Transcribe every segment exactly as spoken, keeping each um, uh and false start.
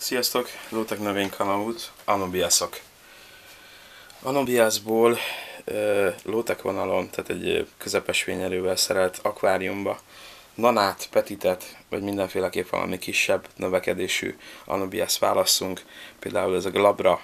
Sziasztok! Lótek növénykalauz, Anobiasok. Anobiasból lótek vonalon, tehát egy közepes fényerővel szerelt akváriumba nanát, petitet, vagy mindenféleképp valami kisebb növekedésű Anobias válasszunk. Például ez a glabra.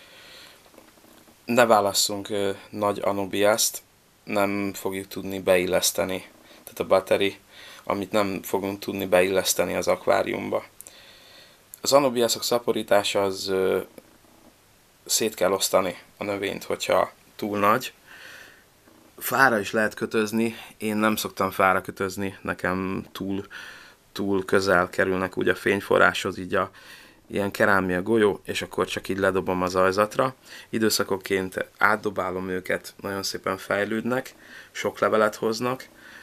Ne válasszunk ö, nagy Anobiast, nem fogjuk tudni beilleszteni. Tehát a battery, amit nem fogunk tudni beilleszteni az akváriumba. Az Anobiasok szaporítása az ö, szét kell osztani a növényt, hogyha túl nagy. Fára is lehet kötözni, én nem szoktam fára kötözni, nekem túl, túl közel kerülnek úgy a fényforráshoz, így a ilyen kerámia golyó, és akkor csak így ledobom az ajzatra. Időszakokként átdobálom őket, nagyon szépen fejlődnek, sok levelet hoznak.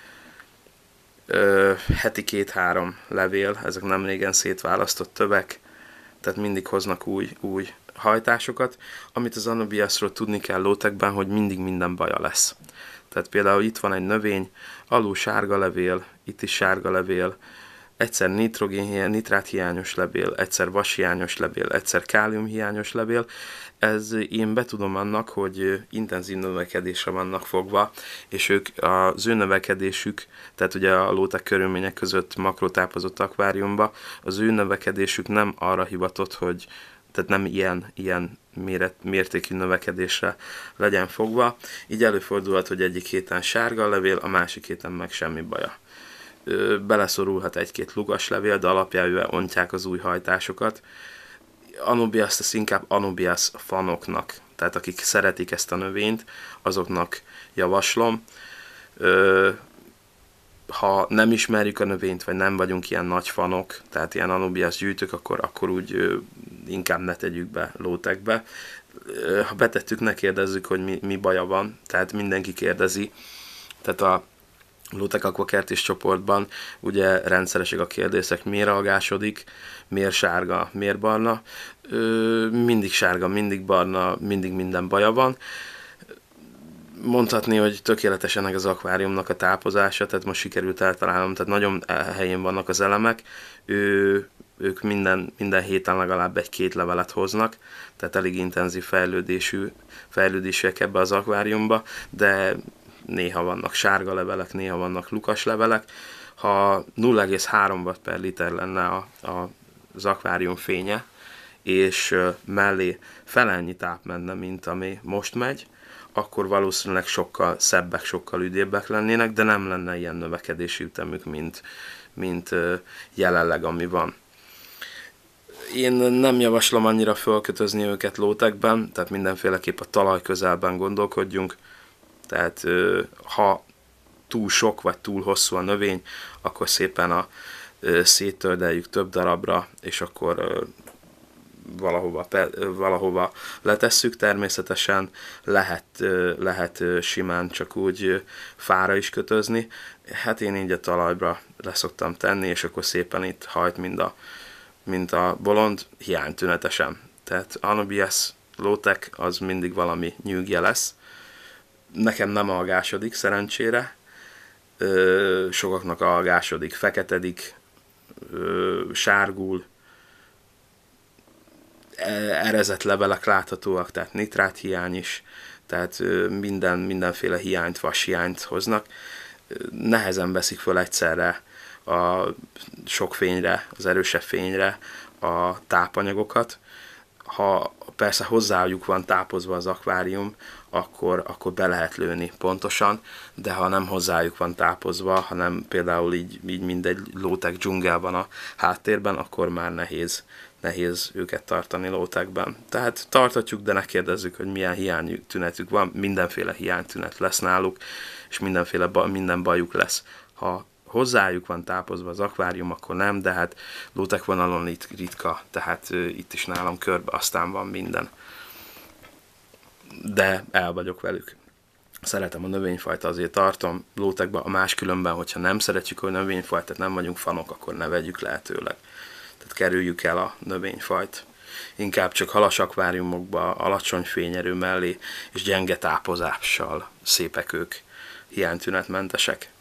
Ö, heti két-három levél, ezek nem régen szétválasztott tövek, tehát mindig hoznak új, új hajtásokat. Amit az Anobiasról tudni kell lótekben, hogy mindig minden baja lesz. Tehát például itt van egy növény, alul sárga levél, itt is sárga levél, egyszer nitrogén, nitrát hiányos levél, egyszer vas hiányos levél, egyszer kálium hiányos levél. Ez én betudom annak, hogy intenzív növekedésre vannak fogva, és ők az ő növekedésük, tehát ugye a lótek körülmények között makrotápozott akváriumba, az ő növekedésük nem arra hivatott, hogy tehát nem ilyen, ilyen méret, mértékű növekedésre legyen fogva. Így előfordulhat, hogy egyik héten sárga a levél, a másik héten meg semmi baja. Beleszorulhat egy-két lugas levél, de alapjául ontják az új hajtásokat. Anobiast ezt inkább Anobias fanoknak, tehát akik szeretik ezt a növényt, azoknak javaslom. Ha nem ismerjük a növényt, vagy nem vagyunk ilyen nagy fanok, tehát ilyen Anobias gyűjtők, akkor, akkor úgy inkább ne tegyük be lótekbe. Ha betettük, ne kérdezzük, hogy mi, mi baja van, tehát mindenki kérdezi. Tehát a Lótek Aquakertis csoportban ugye rendszeresek a kérdések, miért algásodik, miért sárga, miért barna. Ö, mindig sárga, mindig barna, mindig minden baja van. Mondhatni, hogy tökéletes ennek az akváriumnak a tápozása, tehát most sikerült eltalálnom, tehát nagyon helyén vannak az elemek. Ő, ők minden, minden héten legalább egy-két levelet hoznak, tehát elég intenzív fejlődésű, fejlődésűek ebbe az akváriumba, de néha vannak sárga levelek, néha vannak lukas levelek. Ha nulla egész három watt per liter lenne a, a, az akvárium fénye, és mellé felennyi táp menne, mint ami most megy, akkor valószínűleg sokkal szebbek, sokkal ügyébbek lennének, de nem lenne ilyen növekedési ütemük, mint, mint jelenleg, ami van. Én nem javaslom annyira fölkötözni őket lótekben, tehát mindenféleképp a talaj közelben gondolkodjunk. Tehát ha túl sok vagy túl hosszú a növény, akkor szépen a, széttördeljük több darabra, és akkor valahova, valahova letesszük. Természetesen lehet, lehet simán csak úgy fára is kötözni. Hát én így a talajra leszoktam tenni, és akkor szépen itt hajt, mint a, mint a bolond, hiánytünetesen. Tehát Anobias lótek az mindig valami nyűgje lesz. Nekem nem algásodik, szerencsére. Ö, sokaknak algásodik, feketedik, ö, sárgul, erezett levelek láthatóak, tehát nitrát hiány is, tehát ö, minden, mindenféle hiányt, vas hiányt hoznak. Nehezen veszik föl egyszerre a sok fényre, az erősebb fényre a tápanyagokat. Ha persze hozzájuk van tápozva az akvárium, akkor, akkor be lehet lőni pontosan, de ha nem hozzájuk van tápozva, hanem például így, így mindegy lótek dzsungel van a háttérben, akkor már nehéz, nehéz őket tartani lótekben. Tehát tartatjuk, de ne kérdezzük, hogy milyen hiánytünetük van, mindenféle hiánytünet lesz náluk, és mindenféle ba, minden bajuk lesz. Ha hozzájuk van tápozva az akvárium, akkor nem, de hát lótek vonalon itt ritka, tehát uh, itt is nálam körbe aztán van minden. De el vagyok velük. Szeretem a növényfajt, azért tartom lótekben, a máskülönben, hogyha nem szeretjük a növényfajt, tehát nem vagyunk fanok, akkor ne vegyük lehetőleg. Tehát kerüljük el a növényfajt. Inkább csak halas akváriumokba, alacsony fényerő mellé, és gyenge tápozással szépek ők, hiánytünetmentesek.